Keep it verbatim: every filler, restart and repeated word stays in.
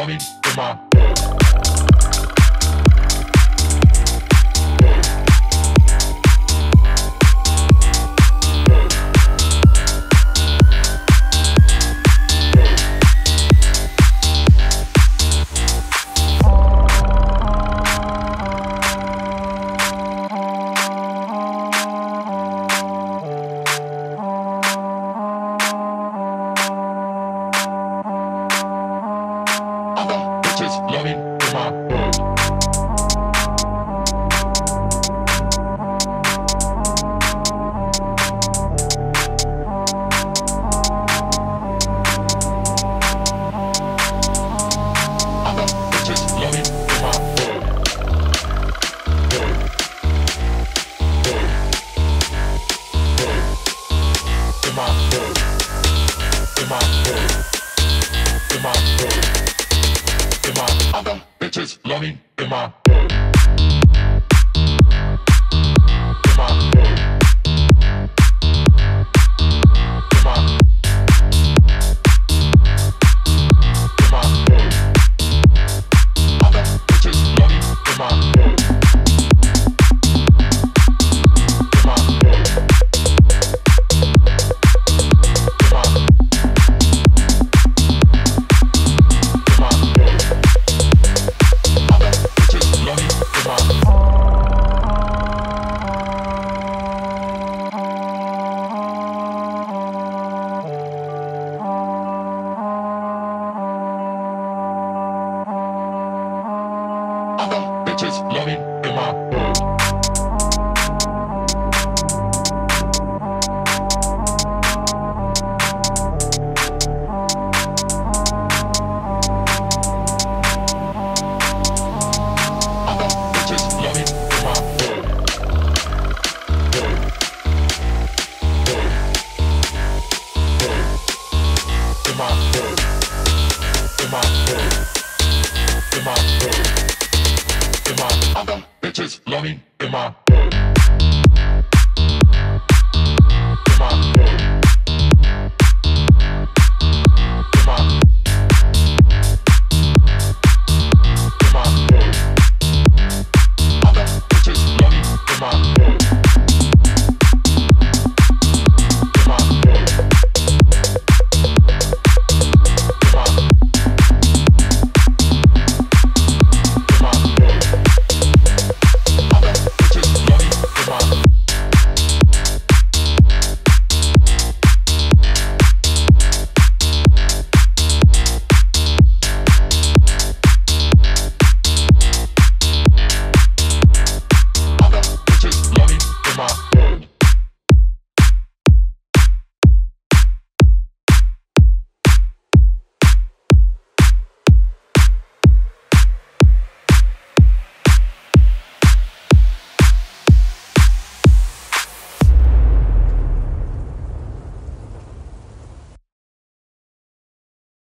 loving in my bitches loving in my world. I got bitches loving in my world. World. World. World. In my world. In my world. In my world. In my other bitches loving in my world. In my world. In my in my world. Other bitches loving in my world. In my world. In my in my world. Bitches loving in my world. I got bitches loving in my world. World. World. World. In my world. In my world. In my world. In my other bitches loving in my